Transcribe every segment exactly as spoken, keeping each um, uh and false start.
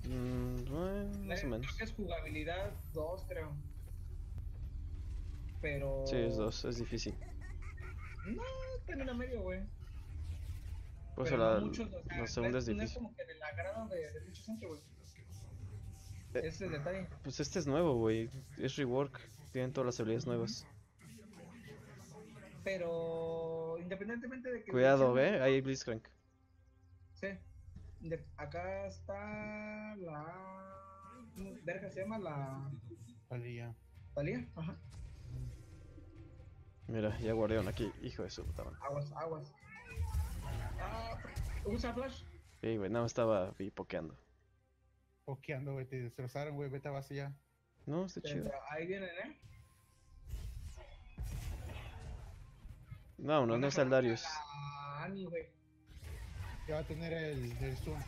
Mm, bueno, más o Creo menos. que es jugabilidad dos, creo. Sí, es Pero dos, es difícil. no, termina medio, güey. Pues Pero no la, muchos, o la sea, no segunda es, es no es difícil. como que del agrado de, de mucha gente, güey. Eh, Ese es el detalle. pues este es nuevo, güey. Es rework. Tienen todas las habilidades Ujú. nuevas. Pero independientemente de que sean Cuidado, eh. nuevos, Ahí hay Blitzcrank. sí. De- acá está la. ¿Cómo verga se llama? La. Valía. Talía. Ajá. Mira, ya guardaron aquí. Hijo de su puta madre. Aguas, aguas. Ah, usa flash. Sí, güey, no, estaba ahí pokeando. Pokeando, güey, te destrozaron, güey, vete a base ya. No, está chido. Pero ahí vienen, ¿eh? No, no, Van no a está el jalar a Darius. la Annie, güey. Ya va a tener el, el zoom.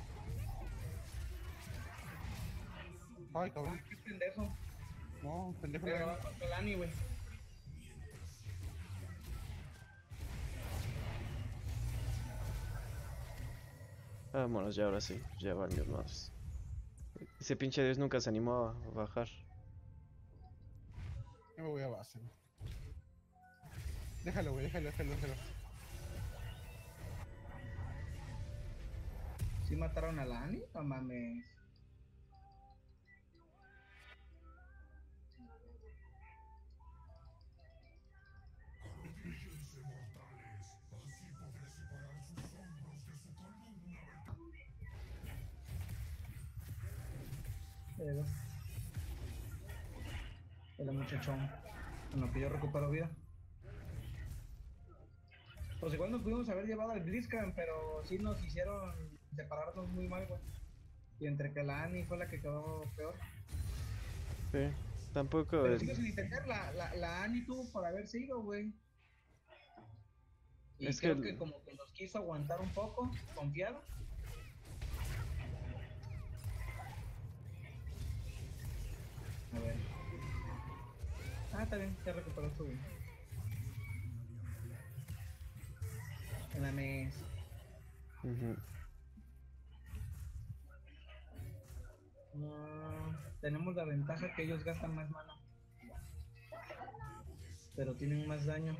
Ay, cabrón. Ah, qué pendejo. No, pendejo Pero la va contra la Annie, güey. Vámonos ya, ahora sí. Ya van mis madres. Ese pinche Darius nunca se animó a bajar. Yo me voy a base, güey. Déjalo, güey, déjalo, déjalo, déjalo. ¿Sí mataron a la Annie? No mames. Pero, el muchachón. En lo que yo recupero vida. Pues igual nos pudimos haber llevado al Blitzcrank, pero sí nos hicieron separarnos muy mal, güey. Y entre que la Annie fue la que quedó peor. Sí, tampoco Pero sigo el... sin entender, la, la, la Annie tuvo por haberse ido, güey. Y Es que creo que el- como que nos quiso aguantar un poco, confiado. A ver. Ah, está bien, ya recuperó su vida. En la mes. Ujú. No, tenemos la ventaja que ellos gastan más mana. Pero tienen más daño.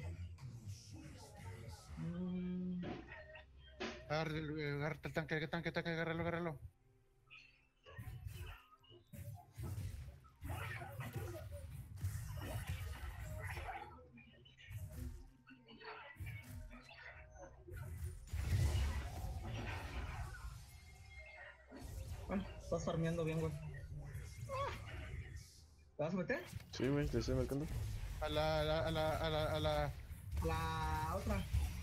Mm, Agarra el, eh, agarra el tanque, el tanque, tanque, agárralo, agárralo. bueno, estás farmeando bien, güey. ¿Te vas a meter? Sí, güey, te estoy marcando. A la, a la, a la, a la, a la... La otra.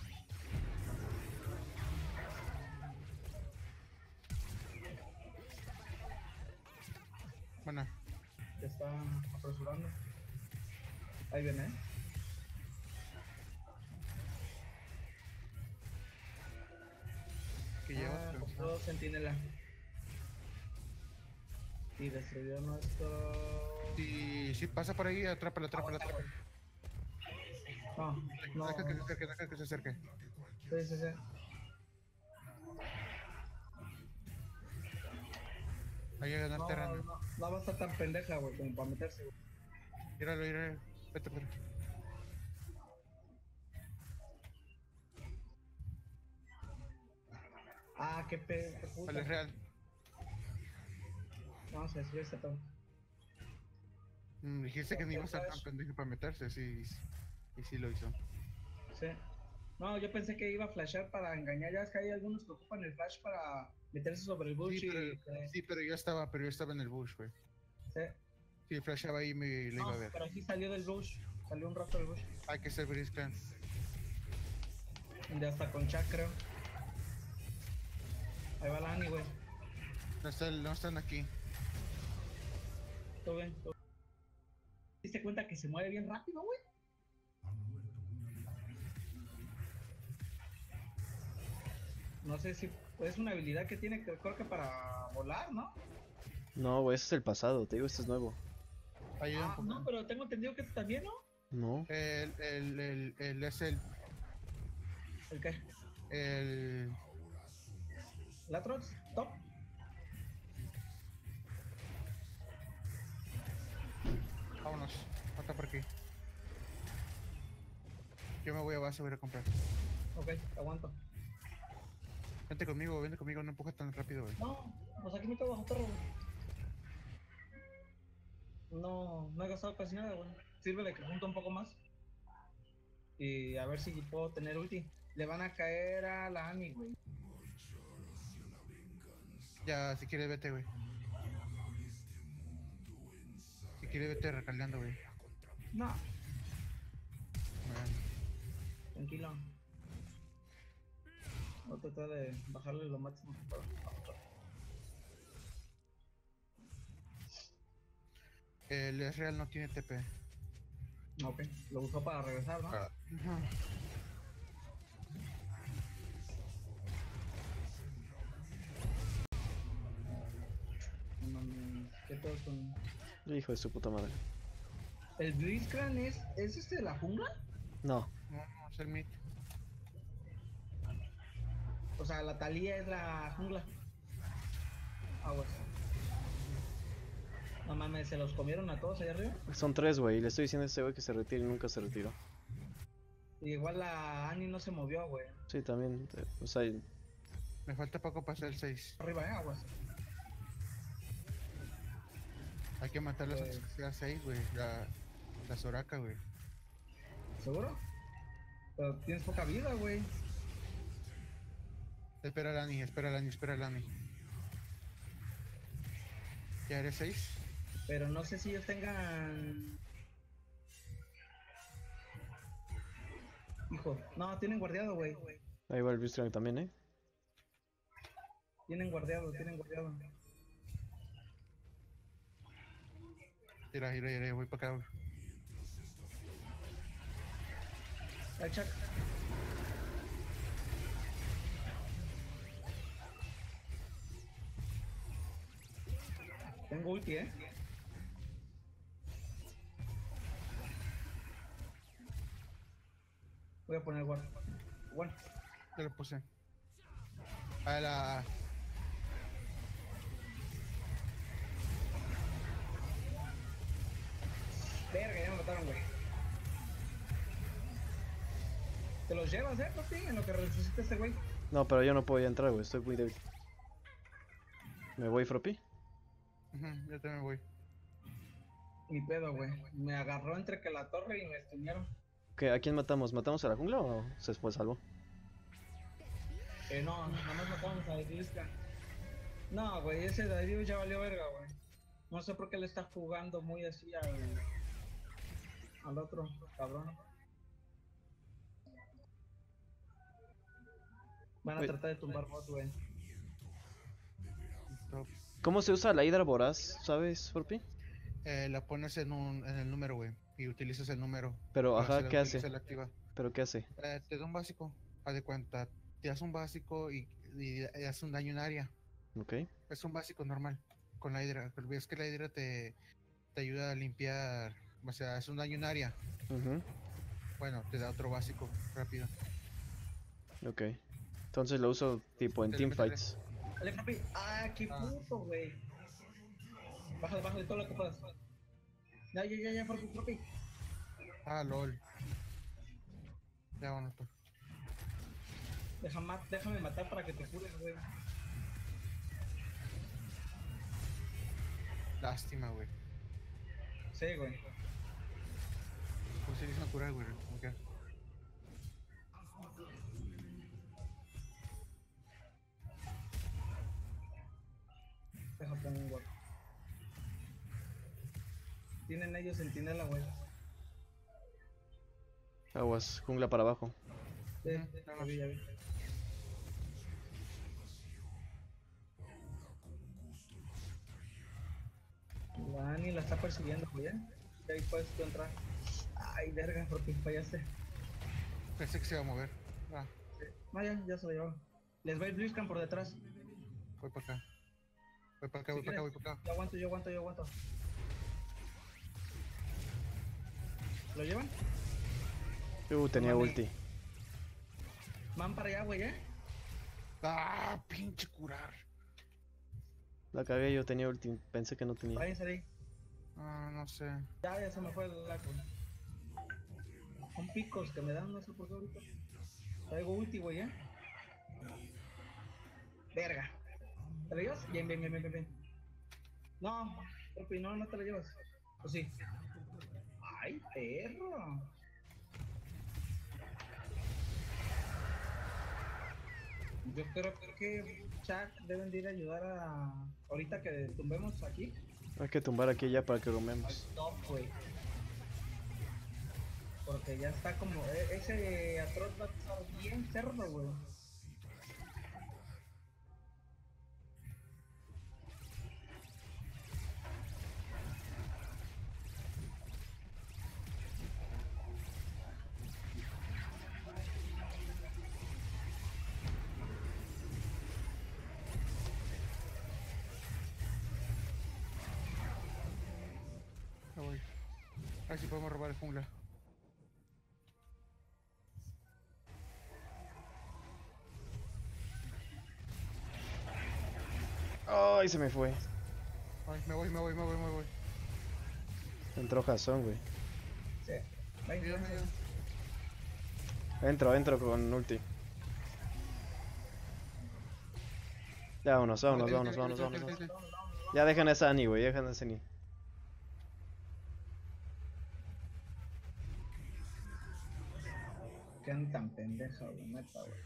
Bueno, Que está apresurando. Ahí viene, ¿eh? que llevas. Ah, Pero- pasó Centinela. Y destruyó nuestro. Si, si pasa por ahí, atrápalo, atrápalo, Aguanta, atrápalo. güey. No, no. Deja que se no. acerque, deja que se acerque. Sí, sí, sí. Hay que ganar No, terreno. no, no va a estar tan pendeja, güey, como para meterse, güey. Míralo, míralo. Vete, vete. Ah, qué pe... qué puta. Vale, es real. Vamos a destruir este todo. Mm, dijiste que no iba a ser tan pendejo para meterse, sí. Y sí lo hizo. Sí. No, yo pensé que iba a flashear para engañar. Ya es que hay algunos que ocupan el flash para meterse sobre el bush Sí, y. pero, eh, sí, pero yo estaba, pero yo estaba en el bush, güey. sí. Si flashaba ahí me lo iba No, a ver. pero sí salió del bush. Salió un rato del bush. Hay que ser Blitzcrank. De hasta con Chuck, creo. Ahí va la Annie, güey. No están, no están aquí. Todo bien. Todo... ¿Te diste cuenta que se mueve bien rápido, güey? No sé si es una habilidad que tiene, que creo que para volar, ¿no? No, güey, ese es el pasado, te digo, este es nuevo. Ayuda un Ah, poco. no, pero tengo entendido que este también, ¿no? No, El, el, el, el, es el, ¿El qué? el, ¿Latrox? ¿Top? Yo me voy a base, voy a ir a comprar. Ok, aguanto. Vente conmigo, vente conmigo, no empujes tan rápido, güey. No, pues aquí me quedo bajo torre, güey. No, no he gastado casi nada, güey. Sirve de que junto un poco más. Y a ver si puedo tener ulti. Le van a caer a la Annie, güey. Ya, si quieres vete, güey. Si quieres vete recargando, güey. No, Bueno, tranquilo. Voy a tratar de bajarle lo máximo que pueda. el Ezreal no tiene T P. Ok, lo usó para regresar, ¿no? Ah, ajá. No mames, ¿qué todo con...? Hijo de su puta madre. ¿El Blitzcrank es, es este de la jungla? No, No, no, es el mid. O sea, la Talía es la jungla. Ah, bueno. No mames, ¿se los comieron a todos allá arriba? son tres, güey. Le estoy diciendo a ese güey que se retire y nunca se retiró. Y igual la Annie no se movió, güey. Sí, también. eh, O sea, Me falta poco para hacer el seis. Arriba, ¿eh? Aguas. Hay que matarlas Pues- antes que sea seis, güey. La, la Soraka, güey. ¿Seguro? Pero tienes poca vida, güey. Espera a Lani, espera a Lani, espera a Lani. ¿Ya eres seis? Pero no sé si ellos tengan... Hijo, no, tienen guardiado, güey. ahí va el Blitzcrank también, ¿eh? Tienen guardiado, tienen guardiado. Mira, mira, mira, voy para acá, güey. Ay, Chuck. Tengo ulti, eh. Voy a poner guard. Bueno, Ya lo puse. A la... verga, ya me mataron, güey. ¿Te los llevas, eh, papi? En lo que resucita este güey. No, pero yo no puedo ya entrar, güey. Estoy muy débil. ¿Me voy, Froppy? Ujú, yo también voy. Ni pedo, güey. Me agarró entre que la torre y me estuñaron. ¿Qué? ¿A quién matamos? ¿Matamos a la jungla o se fue salvo? Eh, no, nada más matamos a Blitzcrank. No, güey, ese Darius ya valió verga, güey. No sé por qué le está jugando muy así al... al otro, cabrón. Van a Güey. tratar de tumbar bot, güey. Top. ¿Cómo se usa la hidra voraz? ¿Sabes, Froppy? Eh, la pones en, un, en el número, güey. Y utilizas el número. Pero, para ajá, hacer- ¿qué hace? utilizar la activa. ¿Pero qué hace? Eh, te da un básico. Haz de cuenta. Te das un básico y, y, y hace un daño en área. Ok. Es un básico normal. Con la hidra. Pero ves que la hidra te, te ayuda a limpiar. O sea, es un daño en área. Ujú. Bueno, te da otro básico rápido. Ok. Entonces lo uso tipo en Métele, métele. teamfights. Dale, papi. Ah, qué Ah. puto, güey. Bájale, bájale todo lo que puedas. Ya, ya, ya, ya, papi, papi. Ah, lol. Ya, bueno, pues. Deja ma- déjame matar para que te cures, güey. Lástima, güey. Sí, güey. Pues sí, es natural, güey. Ok. Deja poner un guard. Tienen ellos sentinela, güey. Aguas, jungla para abajo. Sí, Ujú, ya vi, ya vi. La Ani la está persiguiendo, güey. ¿Eh? Y ahí puedes tú entrar. Ay, verga, porque fallaste. Pensé que se iba a mover. Ah, No, ya, ya se lo llevaron. Les va a ir Blitzcrank por detrás. voy para acá. Voy para acá, Si voy para acá, voy quieres, para acá. Yo aguanto, yo aguanto, yo aguanto. ¿Lo llevan? Uh, tenía Mami. ulti. Van para allá, güey, ¿eh? Ah, pinche curar. La cagué, yo tenía ulti. Pensé que no tenía. Váyanse de ahí. Ah, no sé. Ya, ya se me fue el lago. Son picos que me dan, no sé por qué ahorita. Traigo ulti, güey, ¿eh? Verga. ¿Te la llevas? Bien, bien, bien, bien, bien, bien. No, Tropi, no, no te la llevas. ¿O sí? ¡Ay, perro! Yo creo que Chuck deben de ir a ayudar a... Ahorita que tumbemos aquí, Hay que tumbar aquí ya para que al comemos. top, güey. Porque ya está como... e- Ese atroz va a estar bien cerdo, güey. Me voy. A ver si podemos robar el jungla. Ay, se me fue. Ay, me voy, me voy, me voy, me voy. Entró Jason, güey. Sí. Ven, Ayúdame, ven, ayúdame. Entro, entro con ulti. Ya, vámonos, vámonos, Vete, vete, vámonos, vámonos, vete, vámonos. vete, vámonos. vete. vámonos, vámonos, Ya dejan a esa Annie, güey, dejan a esa Annie. Qué anda tan pendeja, güey, neta, güey.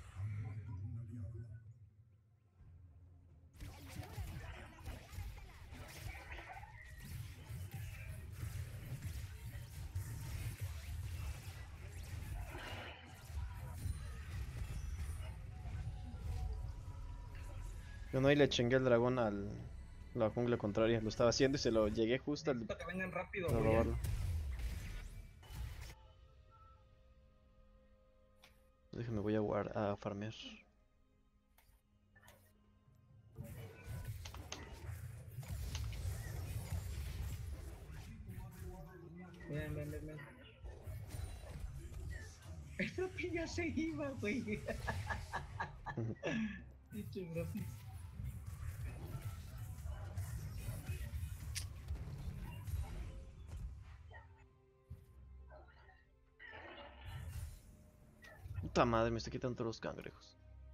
Yo no y le chingué el dragón al la jungla contraria. Lo estaba haciendo y se lo llegué justo al Necesito que vengan rápido, a güey. ¿eh? robarlo. Déjame, voy a guard a farmear. Ven, ven, ven, ven. El Tropi ya se iba, güey. Dicho Tropi. Puta madre, me estoy quitando todos los cangrejos.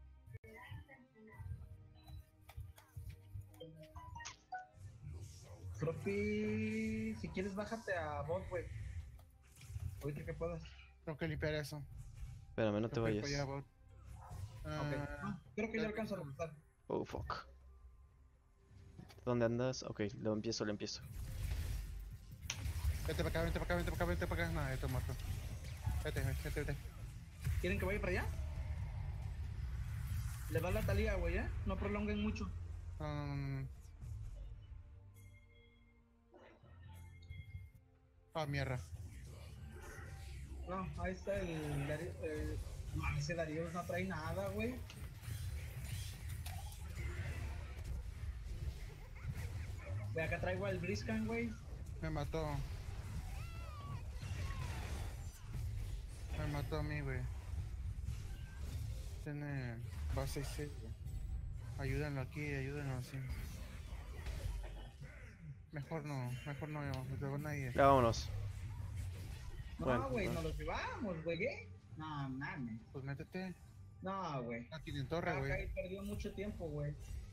Tropi, si quieres bájate a bot, güey. Ahorita que puedas. Tengo que limpiar eso. Espérame, no te Tengo que ir vayas. para allá, bot. Ok. Ah, No, creo que ya alcanzo a reportar. Oh, fuck. ¿Dónde andas? Ok, lo empiezo, lo empiezo. Vete para acá, vete para acá, vete para acá, vete para acá. No, ya estoy muerto. Vete, vete, vete. ¿Quieren que vaya para allá? Le va la talía, güey, ¿eh? No prolonguen mucho. No, no, no, no. Ah, mierda. No, ahí está el Darío. El... No, ese Darío no trae nada, güey. Ve, acá traigo al Briscan, güey. Me mató. Me mató a mí, güey. Tiene base seis, güey. Ayúdenlo aquí, ayúdenlo así. Mejor no, mejor no, no van a ir. Ya vámonos. No, Bueno, güey, bueno. nos los llevamos, güey, ¿eh? No, mames. Pues métete. No, güey. No tienen torre, Acá güey. ahí perdió mucho tiempo, güey.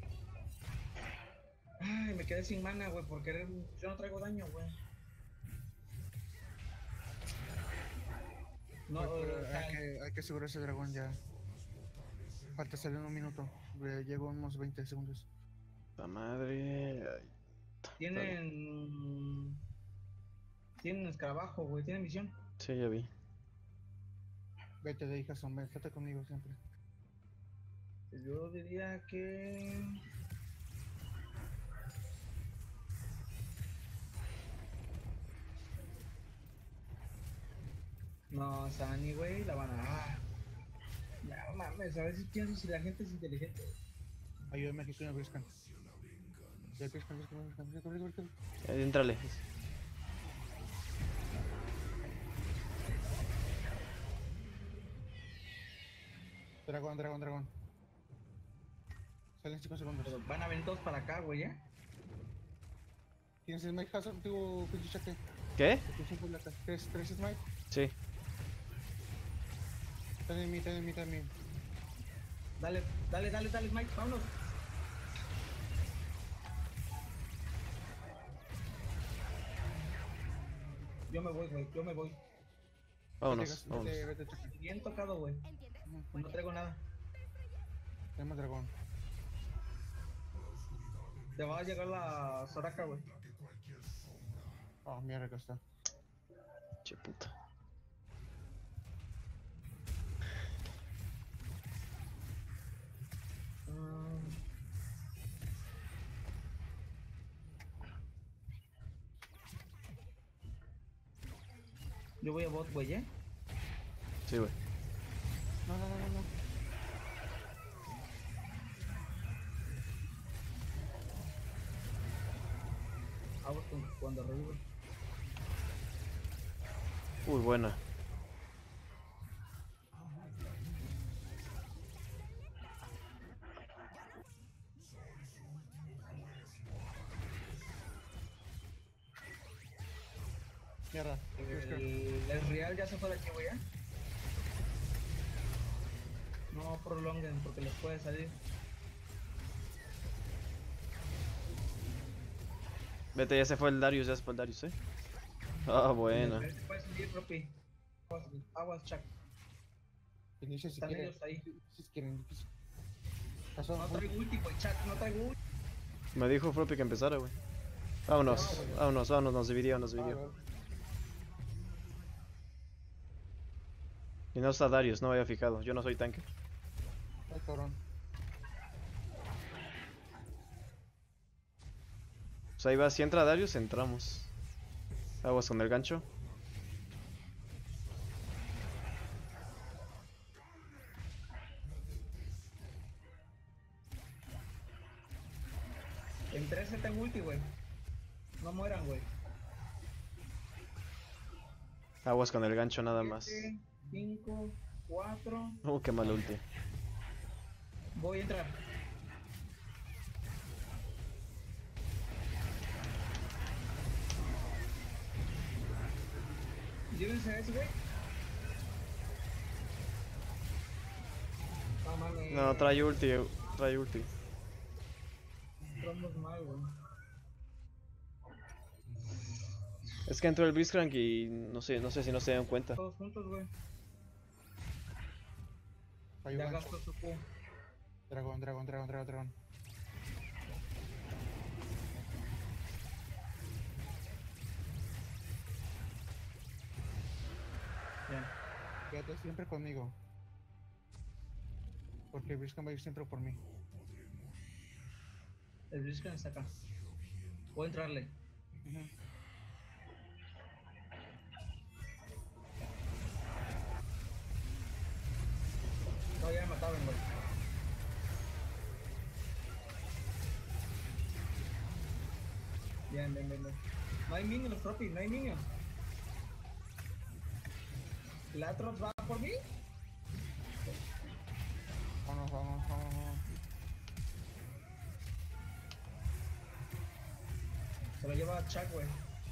Ay, me quedé sin mana, güey, porque yo no traigo daño, güey. No, Pues, pero o sea, hay, que, hay que asegurar ese dragón ya. Falta salir en un minuto. Eh, Llego unos veinte segundos. La madre. Ay, tienen... Tienen escarabajo, güey, tienen misión. sí, ya vi. Vete de hija, son, vete conmigo siempre. Yo diría que... No, Sani, güey, la van a... Ah, no mames, a veces pienso si la gente es inteligente. Ayúdame aquí con el Briscan. Ya, Briscan, Briscan, Briscan, Briscan, Briscan, Briscan. Eh, Entrale. Dragón, dragón, dragón. Salen cinco segundos. Pero van a venir todos para acá, güey, ¿eh? ¿Tienes Smite Hazard? Digo, pinche chaque. ¿Qué? ¿Tienes Smite? ¿Tres, tres Smite? Sí. Están en mí, están en mí también. Dale, dale, dale, dale, Mike, vámonos. Yo me voy, güey, yo me voy. Vámonos, Vete, vámonos. vete, vete, Chucky. Bien tocado, güey. No traigo nada. Tenemos dragón. Te va a llegar la Soraka, güey. Oh, mierda, acá está. Che puta. Mm. Yo voy a bot, güey, ¿eh? Sí, güey. No, no, no, no, no. Aguas con cuando revive. Uy, buena. Mierda. El, el real ya se fue de aquí, güey, ¿eh? No prolonguen porque les puede salir. Vete, ya se fue el Darius, ya se fue el Darius, eh. Ah, buena. El real se puede salir, Ropi. Aguas, aguas, Chuck. Inicia si Están quieren. ellos ahí. Si quieren. Pasó. No traigo ulti, güey, Chuck, no traigo ulti. Me dijo Floppy que empezara, güey. Vámonos, vámonos, vámonos, nos dividió, nos dividió. Y no está Darius, no me había fijado. Yo no soy tanque. Ay, cabrón. Pues ahí va, si entra Darius, entramos. Aguas con el gancho. En trece tengo ulti, güey. No mueran, güey. Aguas con el gancho nada más. cinco, cuatro. Uh, qué mal ulti. Voy a entrar. Llévense a ese, güey. No mames. No, trae ulti, trae ulti. Entramos mal, güey. Es que entró el Blitzcrank y no sé, no sé si no se dan cuenta. Todos juntos, güey. Hay Ya un gastó su Q. dragón, dragón, dragón, dragón, dragón. Ya. Quédate siempre conmigo. Porque Briscan va a ir siempre por mí. El Blitzcrank está acá. Voy a entrarle. Ujú. No, ya me mataron, güey. Bien, bien, bien, bien. No hay minions, Tropi, no hay minions. ¿La Atrox va por mí? Vámonos, vámonos, vámonos, vámonos. Se lo lleva a Chuck, güey.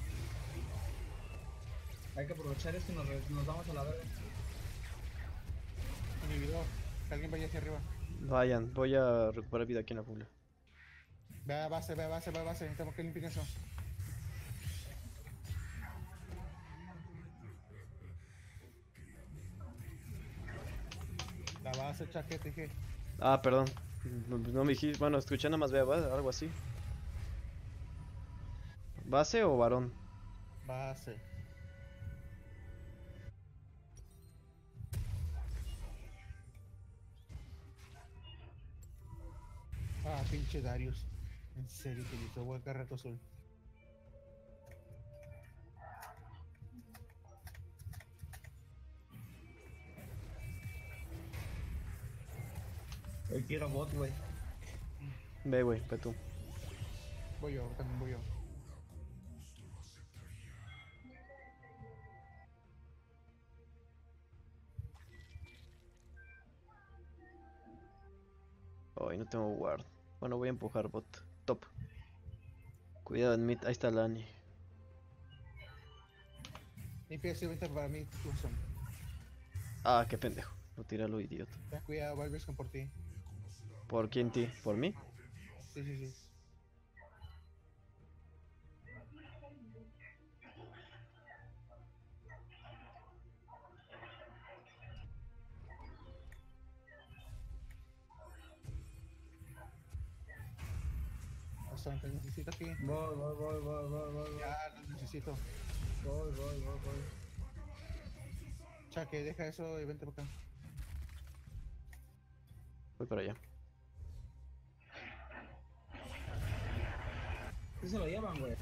Hay que aprovechar esto y nos, re- nos vamos a la verga. Inhibidor. Que alguien vaya hacia arriba. Vayan, voy a recuperar vida aquí en la jungla. Ve a base, ve a base, ve a base. Necesitamos que limpien eso. La base, chaquete, dije. Ah, perdón. No, no me dijiste, bueno, escuché nada más, vea, va, algo así. ¿Base o varón? Base. Ah, pinche Darius. En serio, que hizo buen carrato azul. Hoy quiero bot, güey. Ve, güey, ve tú. Voy yo, también voy yo. Ay, no tengo ward. Bueno, voy a empujar bot. Top. Cuidado en mid, ahí está Lani. Limpia ese venta para mí, Wilson. Ah, qué pendejo. No tíralo, idiota. Ten cuidado, va el Blisken por ti. ¿Por quién ti? ¿Por mí? Sí, sí, sí. Bastante, necesito aquí. Voy, voy, voy, voy, voy, voy, Ya lo necesito. voy, voy, voy, voy. Chaque, deja eso y vente para acá. Voy para allá. ¿Qué se lo llevan, güey?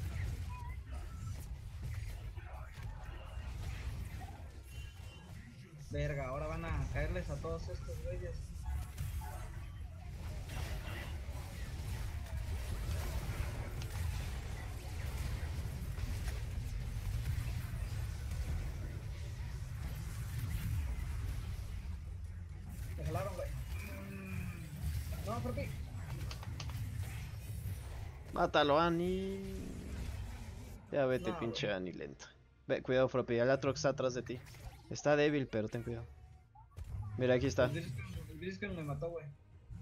Verga, ahora van a caerles a todos estos güeyes. Me jalaron, güey. Mm. No, ¿por qué? Mátalo, Ani. Ya vete, No, pinche güey. Ani lenta. Ve, cuidado, Froppy. El Atrox está atrás de ti. Está débil, pero ten cuidado. Mira, aquí está. El Blisken, el Blisken me mató, güey.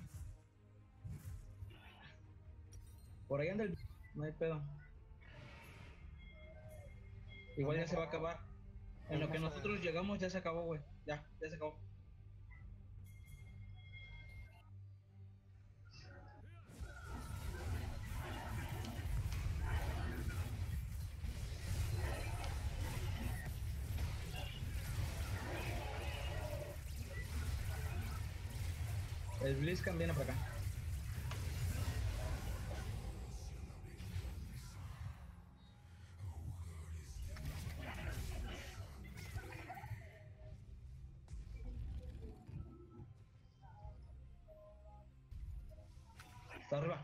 Por ahí anda el... No hay pedo. Igual ya se va a acabar. En lo que nosotros llegamos ya se acabó, güey. Ya, ya se acabó. El Blitzcrank viene para acá. Está arriba.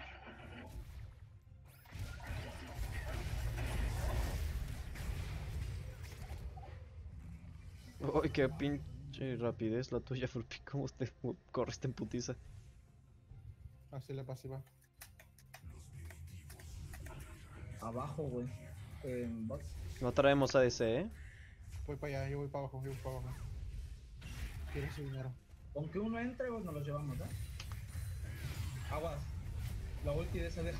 Uy, qué pinche rapidez la tuya, Froppy. ¿Cómo te mu- corres en putiza? Así la pasiva. Abajo, güey. En bot. No traemos A D C, ¿eh? Voy para allá, yo voy para abajo, yo voy para abajo. Quiero ese dinero. Aunque uno entre, pues nos los llevamos, ¿eh? Aguas. La ulti de esa deja.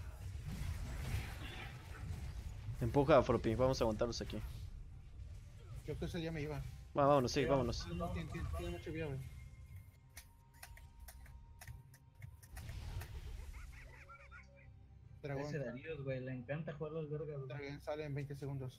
Empuja, Froppy. Vamos a aguantarlos aquí. Yo que ese día me iba. Va, vámonos, sí, vámonos. No, tiene, tiene, tiene mucho vida, güey. Dragón, Ese Darius, güey. Le encanta jugar los vergas, güey. dragón sale en veinte segundos.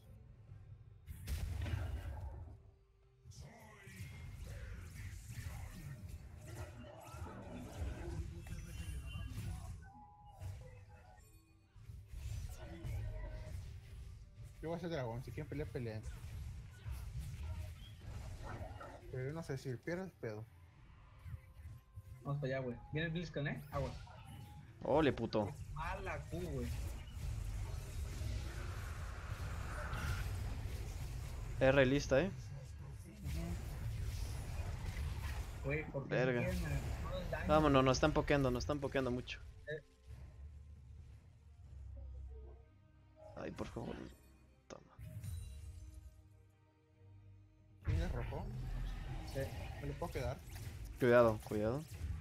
Yo voy a ser dragón, si quieren pelear, peleen. Pero yo no sé si pierdes pedo. Vamos para allá, güey. Viene el Blitzcrank, ¿eh? Aguas. Ole, puto. Mala Q, güey. R lista, ¿eh? Güey, ¿por qué Verga. se quieren a todo el daño? Vámonos, nos están pokeando, nos están pokeando mucho. Ay, por favor. Toma. ¿Quién es rojo? Sí. ¿Me lo puedo quedar? Cuidado, cuidado.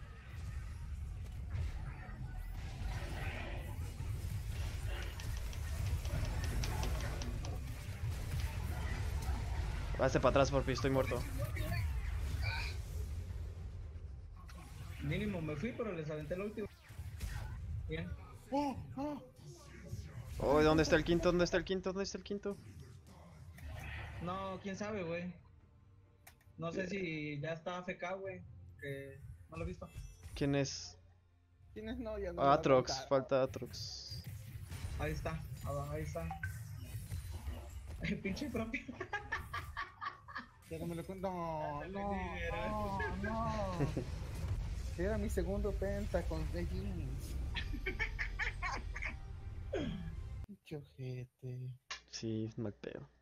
Hazte para atrás, Froppy, estoy muerto. Mínimo me fui, pero les aventé el último. Bien. ¡Oh! ¡Oh! Oh, ¿dónde está el quinto? ¿Dónde está el quinto? ¿Dónde está el quinto? No, quién sabe, güey. No sé si ya está A F K, güey. Que no lo he visto. ¿Quién es? ¿Quién es? No, ya no. Atrox, lo voy a contar. falta Atrox. Ahí está, ah, ahí está. El pinche propio. Ya no me lo cuento. No, Ya te no, lo dije, no, no. Era mi segundo penta con The Jeans. Qué ojete. Sí, mal pedo.